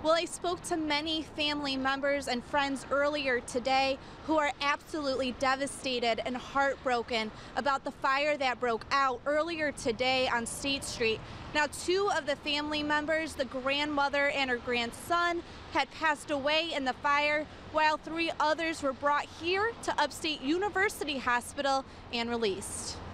Well, I spoke to many family members and friends earlier today who are absolutely devastated and heartbroken about the fire that broke out earlier today on State Street. Now, two of the family members, the grandmother and her grandson, had passed away in the fire, while three others were brought here to Upstate University Hospital and released.